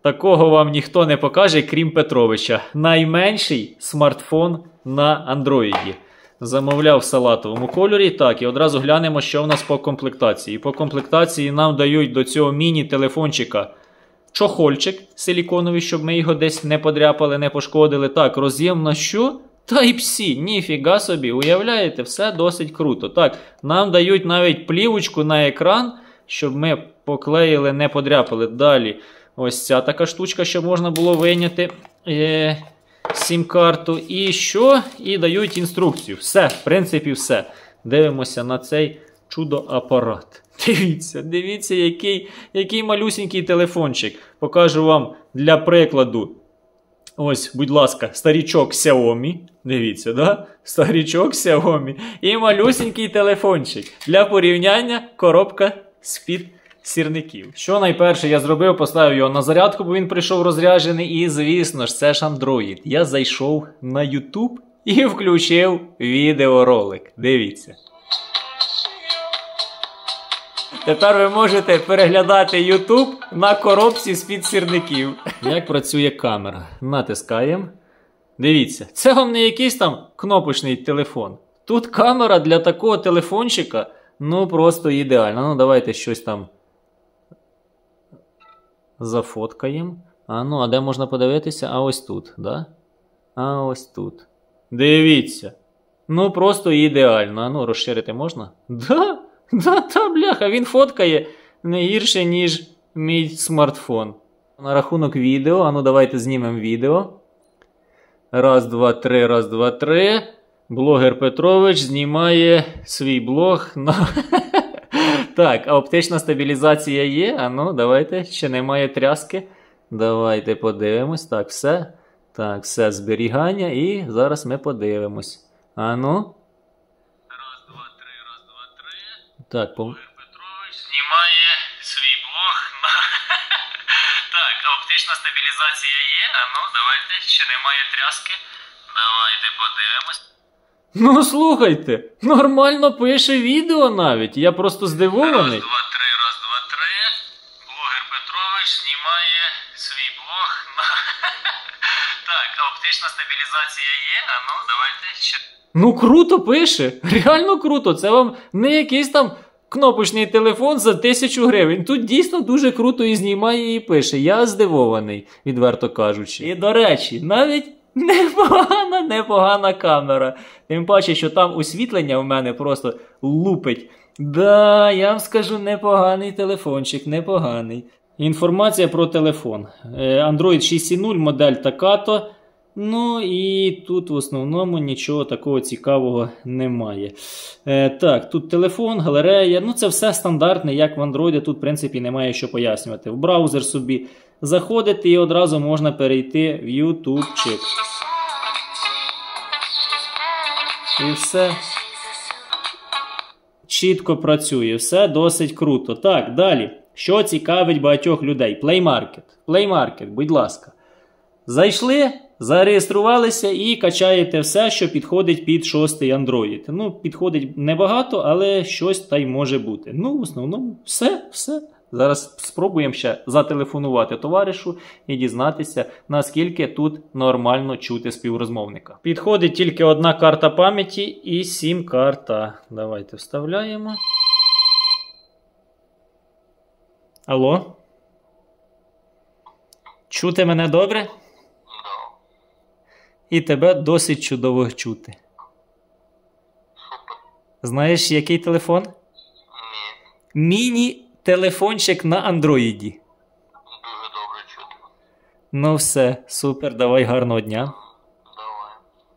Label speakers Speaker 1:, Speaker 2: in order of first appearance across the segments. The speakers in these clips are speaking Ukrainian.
Speaker 1: Такого вам ніхто не покаже, крім Петровича. Найменший смартфон на андроїді. Замовляв в салатовому кольорі. Так, і одразу глянемо, що в нас по комплектації. По комплектації нам дають до цього міні-телефончика чохольчик силіконовий, щоб ми його десь не подряпали, не пошкодили. Так, роз'єм на що? Type-C. Ніфіга собі, уявляєте, все досить круто. Так, нам дають навіть плівочку на екран, щоб ми поклеїли, не подряпали. Далі, ось ця така штучка, щоб можна було вийняти сім-карту. І що? І дають інструкцію. Все, в принципі, все. Дивимося на цей чудо-апарат. Дивіться, який малюсенький телефончик. Покажу вам для прикладу. Ось, будь ласка, старічок Xiaomi. Дивіться, да? Старічок Xiaomi. І малюсенький телефончик. Для порівняння коробка з-під сірників. Що найперше я зробив? Поставив його на зарядку, бо він прийшов розряджений. І, звісно ж, це ж Android. Я зайшов на YouTube і включив відеоролик. Дивіться. Тепер ви можете переглядати YouTube на коробці з-під сірників. Як працює камера? Натискаємо. Дивіться, це вам не якийсь там кнопочний телефон. Тут камера для такого телефончика, ну просто ідеальна. Ну давайте щось там зафоткаємо. А де можна подивитися? А ось тут, да? А ось тут. Дивіться. Ну просто ідеально. Ну розширити можна? Да? Та, бляха, він фоткає не гірше, ніж мій смартфон. На рахунок відео, ну давайте знімемо відео. Раз, два, три, раз, два, три. Блогер Петрович знімає свій блог на... Так, а оптична стабілізація є? А ну, давайте, ще немає тряски. Давайте подивимось. Так, все. Так, все, зберігання. І зараз ми подивимось. А ну. Так,
Speaker 2: Петрович знімає свій блог на... Так, а оптична стабілізація є? А ну, давайте, ще немає тряски. Давайте подивимось.
Speaker 1: Ну, слухайте, нормально пише відео навіть, я просто здивований.
Speaker 2: Раз, два, три, раз, два, три. Блогер Петрович знімає свій блог на... Так, а оптична стабілізація є? А ну, давайте, ще...
Speaker 1: Ну, круто пише, реально круто, це вам не якийсь там кнопочний телефон за 1000 гривень. Тут дійсно дуже круто і знімає, і пише. Я здивований, відверто кажучи. І, до речі, навіть непогана камера. Тим паче, що там освітлення у мене просто лупить. Да, я вам скажу, непоганий телефончик, непоганий. Інформація про телефон. Android 6.0, модель така-то. Ну і тут в основному нічого такого цікавого немає. Так, тут телефон, галерея, ну це все стандартне, як в Android, тут в принципі немає що пояснювати. В браузер собі заходите і одразу можна перейти в ютубчик. І все чітко працює, все досить круто. Так, далі, що цікавить багатьох людей? Play Market. Play Market, будь ласка. Зайшли, зареєструвалися і качаєте все, що підходить під 6-й Android. Ну, підходить небагато, але щось та й може бути. Ну, в основному, все. Зараз спробуємо ще зателефонувати товаришу і дізнатися, наскільки тут нормально чути співрозмовника. Підходить тільки одна карта пам'яті і сім-карта. Давайте вставляємо. Алло? Чути мене добре? І тебе досить чудово чути. Знаєш, який телефон? Міні-телефончик на андроїді.
Speaker 2: Дуже добре чути.
Speaker 1: Ну все, супер, давай гарного дня.
Speaker 2: Давай.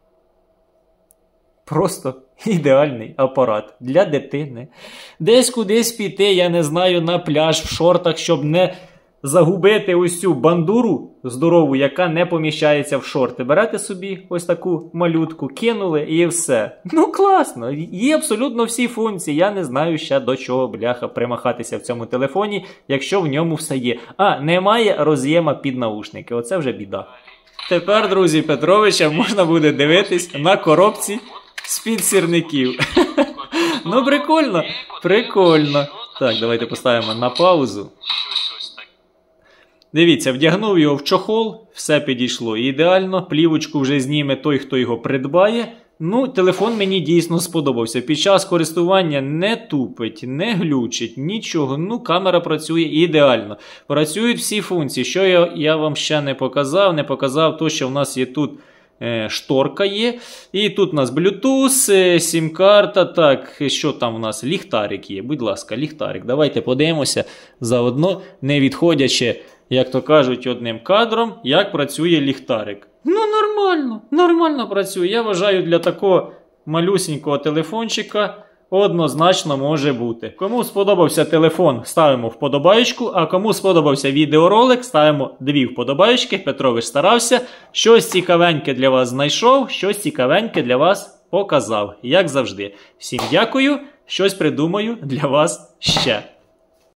Speaker 1: Просто ідеальний апарат для дитини. Десь кудись піти, я не знаю, на пляж, в шортах, щоб не загубити ось цю бандуру здорову, яка не поміщається в шорти. Берете собі ось таку малютку, кинули і все. Ну класно, є абсолютно всі функції. Я не знаю ще до чого, бляха, примахатися в цьому телефоні, якщо в ньому все є. А, немає роз'єма під наушники, оце вже біда. Тепер, друзі, Петровича можна буде дивитись на коробці з-під сірників. Ну прикольно, прикольно. Так, давайте поставимо на паузу. Дивіться, вдягнув його в чохол, все підійшло ідеально, плівочку вже зніме той, хто його придбає. Ну, телефон мені дійсно сподобався. Під час користування не тупить, не глючить, нічого. Ну, камера працює ідеально. Працюють всі функції. Що я вам ще не показав то, що в нас є тут шторка є. І тут у нас Bluetooth, сім-карта, так, що там у нас? Ліхтарик є, будь ласка, ліхтарик. Давайте подивимося заодно, не відходячи, як то кажуть, одним кадром, як працює ліхтарик. Ну, нормально працює. Я вважаю, для такого малюсінького телефончика однозначно може бути. Кому сподобався телефон, ставимо вподобаєчку, а кому сподобався відеоролик, ставимо 2 вподобаєчки. Петрович старався, щось цікавеньке для вас знайшов, щось цікавеньке для вас показав, як завжди. Всім дякую, щось придумаю для вас ще.